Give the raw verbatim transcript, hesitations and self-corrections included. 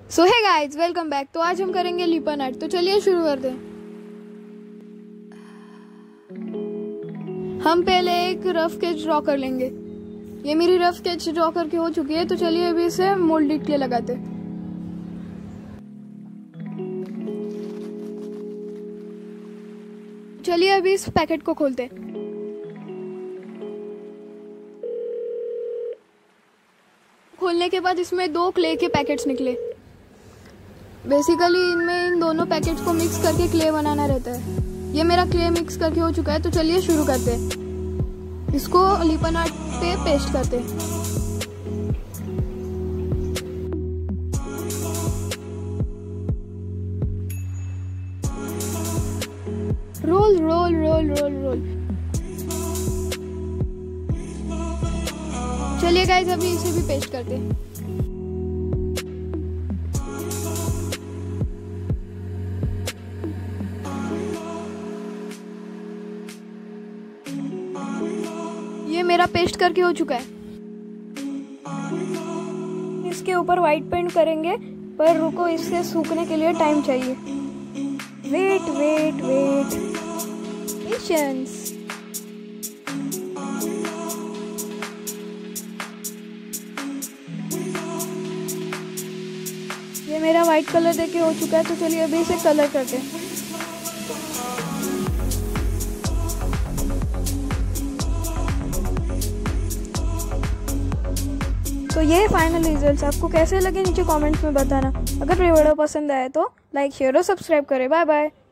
सो hey guys, welcome back. तो आज हम करेंगे लिपन आर्ट। तो चलिए शुरू कर दें। हम पहले एक रफ स्केच ड्रॉ कर लेंगे। ये मेरी रफ स्केच ड्रॉ करके हो चुकी है। तो चलिए अभी इसे मोल्डेड क्ले लगाते। चलिए अभी इस पैकेट को खोलते। खोलने के बाद इसमें दो क्ले के पैकेट्स निकले। बेसिकली इनमें इन दोनों पैकेट्स को मिक्स करके क्ले बनाना रहता है। ये मेरा क्ले मिक्स करके हो चुका है। तो चलिए शुरू करते हैं। इसको लिपन आर्ट पे पेस्ट करते हैं। Roll roll roll roll roll. चलिए गाइस अभी इसे भी पेस्ट करते हैं। ये मेरा पेस्ट करके हो चुका है। इसके ऊपर व्हाइट पेंट करेंगे, पर रुको, इससे सूखने के लिए टाइम चाहिए। Wait wait wait patience. ये मेरा व्हाइट कलर देके हो चुका है। तो चलिए अभी इसे कलर करते हैं। तो ये फाइनल रिजल्ट्स आपको कैसे लगे नीचे कमेंट्स में बताना। अगर वीडियो पसंद आए तो लाइक शेयर और सब्सक्राइब करें। Bye bye.